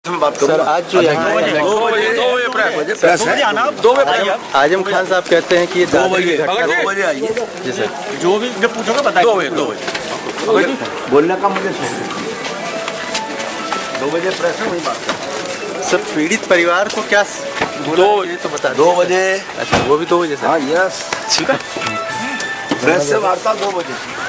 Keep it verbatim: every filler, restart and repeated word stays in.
में बात करूँ। सर आज जो यहाँ दो बजे दो बजे प्रेस है, दो बजे आजम खान साहब कहते हैं कि दो बजे दो बजे आइए। जी सर, जो भी जब पूछोगे बताइए। दो बजे दो बजे बोलने का मुझे दो बजे प्रेस है, वही बात कर। सर पीड़ित परिवार को क्या दो ये तो बता दो बजे अच्छा वो भी दो बजे सर। हाँ यस ठीक है प्रेस से वार्ता दो बजे।